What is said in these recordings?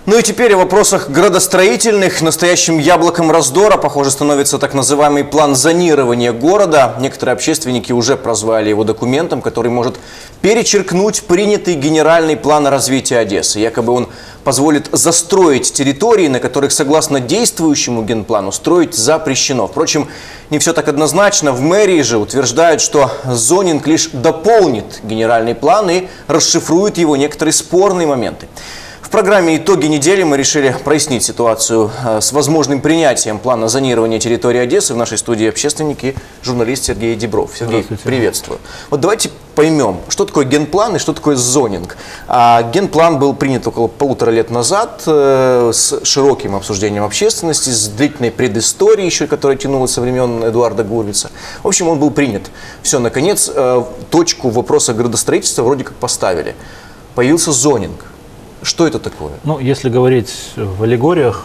Ну и теперь о вопросах градостроительных. Настоящим яблоком раздора, похоже, становится так называемый план зонирования города. Некоторые общественники уже прозвали его документом, который может перечеркнуть принятый генеральный план развития Одессы. Якобы он позволит застроить территории, на которых, согласно действующему генплану, строить запрещено. Впрочем, не все так однозначно. В мэрии же утверждают, что зонинг лишь дополнит генеральный план и расшифрует его некоторые спорные моменты. В программе «Итоги недели» мы решили прояснить ситуацию с возможным принятием плана зонирования территории Одессы. В нашей студии общественник и журналист Сергей Дебров. Сергей, приветствую. Вот давайте поймем, что такое генплан и что такое зонинг. Генплан был принят около 1,5 лет назад с широким обсуждением общественности, с длительной предысторией еще, которая тянулась со времен Эдуарда Гурвица. В общем, он был принят. Все, наконец, точку вопроса градостроительства вроде как поставили. Появился зонинг. Что это такое? Ну, если говорить в аллегориях,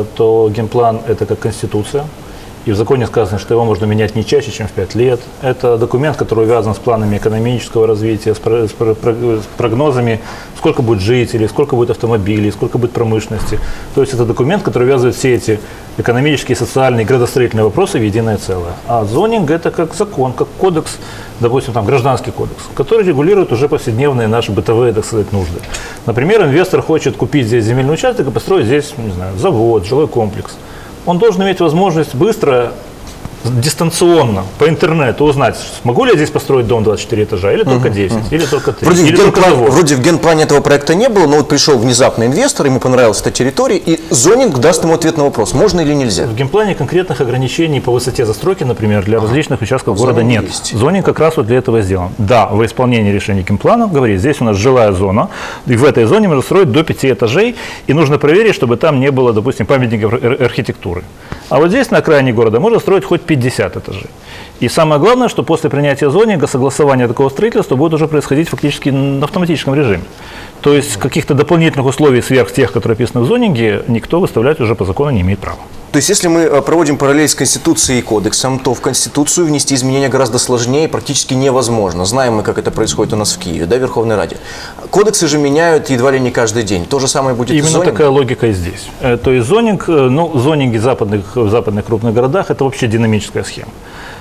то генплан – это как конституция. И в законе сказано, что его можно менять не чаще, чем в 5 лет. Это документ, который увязан с планами экономического развития, с прогнозами, сколько будет жителей, сколько будет автомобилей, сколько будет промышленности. То есть это документ, который увязывает все эти экономические, социальные, градостроительные вопросы в единое целое. А зонинг – это как закон, как кодекс, допустим, там, гражданский кодекс, который регулирует уже повседневные наши бытовые, так сказать, нужды. Например, инвестор хочет купить здесь земельный участок и построить здесь, не знаю, завод, жилой комплекс. Он должен иметь возможность быстро, дистанционно, по интернету узнать, смогу ли я здесь построить дом 24 этажа, или только 10, или только 3, или только завод. Вроде в генплане этого проекта не было, но вот пришел внезапно инвестор, ему понравилась эта территория, и зонинг даст ему ответ на вопрос, можно или нельзя. В генплане конкретных ограничений по высоте застройки, например, для различных участков города нет. Зонинг как раз вот для этого сделан. Да, во исполнении решения генплана говорит, здесь у нас жилая зона, и в этой зоне можно строить до 5 этажей, и нужно проверить, чтобы там не было, допустим, памятников архитектуры. А вот здесь, на окраине города, можно строить хоть 50 этажей. И самое главное, что после принятия зонинга согласование такого строительства будет уже происходить фактически на автоматическом режиме. То есть каких-то дополнительных условий сверх тех, которые описаны в зонинге, никто выставлять уже по закону не имеет права. То есть если мы проводим параллель с Конституцией и Кодексом, то в Конституцию внести изменения гораздо сложнее и практически невозможно. Знаем мы, как это происходит у нас в Киеве, да, в Верховной Раде. Кодексы же меняют едва ли не каждый день. То же самое будет и с зонингом. Именно такая логика и здесь. То есть зонинг, ну, зонинги в западных крупных городах – это вообще динамическая схема.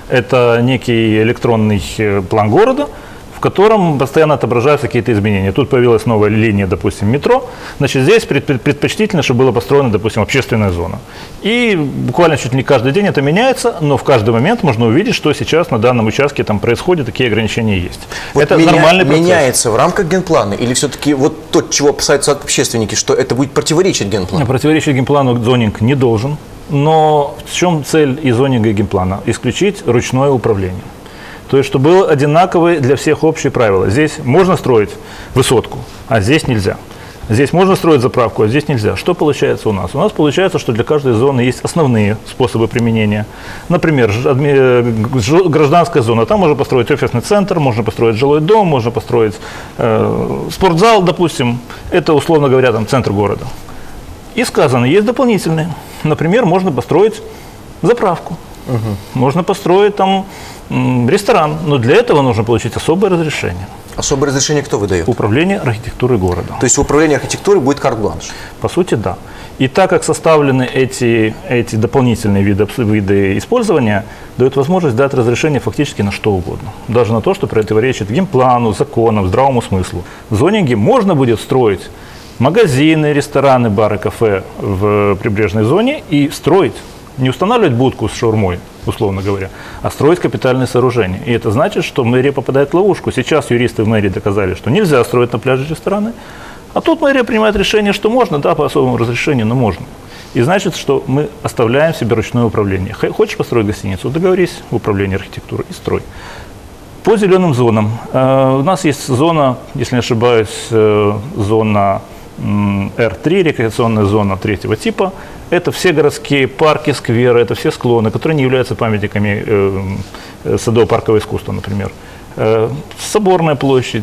Это некий электронный план города, в котором постоянно отображаются какие-то изменения. Тут появилась новая линия, допустим, метро. Значит, здесь предпочтительно, чтобы была построена, допустим, общественная зона. И буквально чуть ли не каждый день это меняется, но в каждый момент можно увидеть, что сейчас на данном участке там происходит, какие ограничения есть. Вот это нормальный процесс. Меняется в рамках генплана или все-таки вот то, чего опасаются общественники, что это будет противоречить генплану? Противоречить генплану зонинг не должен. Но в чем цель и зонинга, и генплана? Исключить ручное управление. То есть, чтобы было одинаковые для всех общие правила. Здесь можно строить высотку, а здесь нельзя. Здесь можно строить заправку, а здесь нельзя. Что получается у нас? У нас получается, что для каждой зоны есть основные способы применения. Например, гражданская зона. Там можно построить офисный центр, можно построить жилой дом, можно построить спортзал, допустим. Это, условно говоря, там, центр города. И сказано, есть дополнительные. Например, можно построить заправку. Можно построить там ресторан, но для этого нужно получить особое разрешение. Особое разрешение кто выдает? Управление архитектурой города. То есть в управлении архитектурой будет карт-бланш? По сути, да. И так как составлены эти дополнительные виды использования, дают возможность дать разрешение фактически на что угодно. Даже на то, что противоречит генплану, законам, здравому смыслу. В зонинге можно будет строить магазины, рестораны, бары, кафе в прибрежной зоне и строить. Не устанавливать будку с шаурмой, условно говоря, а строить капитальные сооружения. И это значит, что мэрия попадает в ловушку. Сейчас юристы в мэрии доказали, что нельзя строить на пляже рестораны, а тут мэрия принимает решение, что можно, да, по особому разрешению, но можно. И значит, что мы оставляем себе ручное управление. Хочешь построить гостиницу, договорись в управлении архитектурой и строй. По зеленым зонам. У нас есть зона, если не ошибаюсь, зона R3, рекреационная зона 3-го типа. Это все городские парки, скверы, это все склоны, которые не являются памятниками садово-паркового искусства, например. Соборная площадь,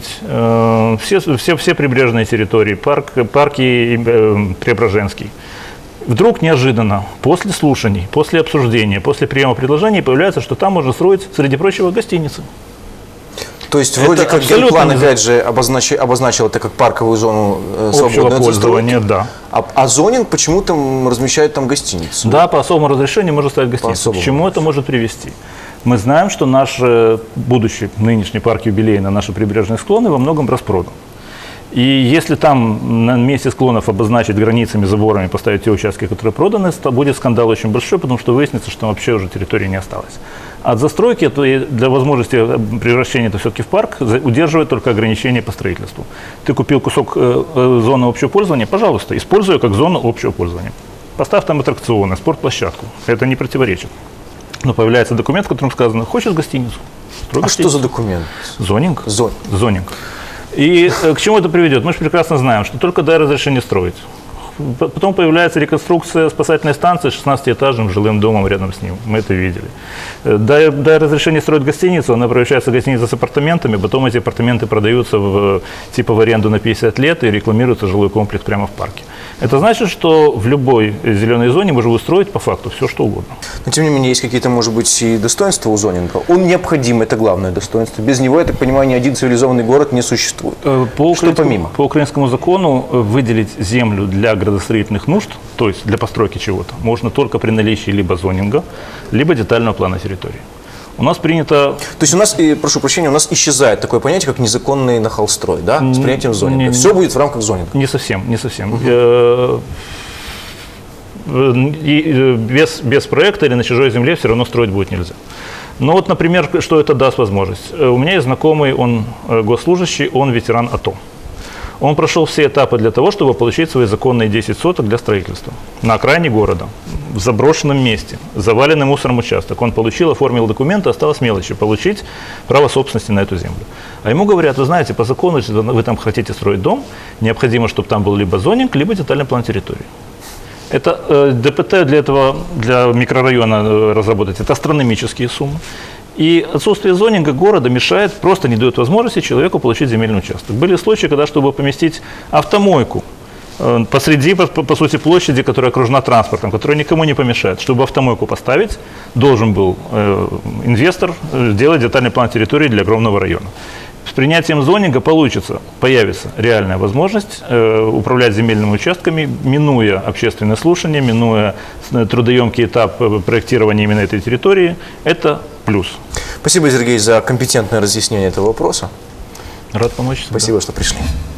все прибрежные территории, парки Преображенский. Вдруг неожиданно, после слушаний, после обсуждения, после приема предложений появляется, что там можно строить, среди прочего, гостиницы. То есть вроде Это как абсолютно генплан, не- опять же, обозначил это как парковую зону Общего свободной от пользования, застройки. да. А зонинг почему-то размещает там гостиницу. Да, по особому разрешению может стать гостиницей. К особому чему это может привести? Мы знаем, что наш будущий, нынешний парк юбилейный, наши прибрежные склоны во многом распродан. И если там на месте склонов обозначить границами, заборами, поставить те участки, которые проданы, будет скандал очень большой, потому что выяснится, что вообще уже территории не осталось. От застройки для возможности превращения это все-таки в парк удерживает только ограничения по строительству. Ты купил кусок зоны общего пользования, пожалуйста, используй ее как зону общего пользования. Поставь там аттракционы, спортплощадку. Это не противоречит. Но появляется документ, в котором сказано: хочешь гостиницу? Строй А гостиницу. что за документ? Зонинг. Зонинг. Зонинг. И к чему это приведет? Мы же прекрасно знаем, что только дай разрешение строить. Потом появляется реконструкция спасательной станции с 16-этажным жилым домом рядом с ним. Мы это видели. Дай разрешение строить гостиницу, она превращается в гостиницу с апартаментами, потом эти апартаменты продаются типа в аренду на 50 лет и рекламируется жилой комплекс прямо в парке. Это значит, что в любой зеленой зоне можно устроить по факту все, что угодно. Но тем не менее, есть какие-то, может быть, и достоинства у зонинга. Он необходим, это главное достоинство. Без него, я так понимаю, ни один цивилизованный город не существует. Что помимо? По украинскому закону выделить землю для градостроительных нужд, то есть для постройки чего-то, можно только при наличии либо зонинга, либо детального плана территории. У нас принято... То есть у нас, прошу прощения, у нас исчезает такое понятие, как незаконный нахолстрой, да, с принятием зонинга. Все будет в рамках зонинга. Не совсем, не совсем. Без проекта или на чужой земле все равно строить будет нельзя. Но вот, например, что это даст возможность. У меня есть знакомый, он госслужащий, он ветеран АТО. Он прошел все этапы для того, чтобы получить свои законные 10 соток для строительства. На окраине города, в заброшенном месте, заваленный мусором участок. Он получил, оформил документы, осталось мелочи получить право собственности на эту землю. А ему говорят: вы знаете, по закону, если вы там хотите строить дом, необходимо, чтобы там был либо зонинг, либо детальный план территории. Это ДПТ для микрорайона разработать, это астрономические суммы. И отсутствие зонинга города мешает, просто не дает возможности человеку получить земельный участок. Были случаи, когда, чтобы поместить автомойку посреди, по сути, площади, которая окружена транспортом, которая никому не помешает, чтобы автомойку поставить, должен был инвестор сделать детальный план территории для огромного района. С принятием зонинга появится реальная возможность управлять земельными участками, минуя общественные слушания, минуя трудоемкий этап проектирования именно этой территории. Это плюс. Спасибо, Сергей, за компетентное разъяснение этого вопроса. Рад помочь. Спасибо, что пришли.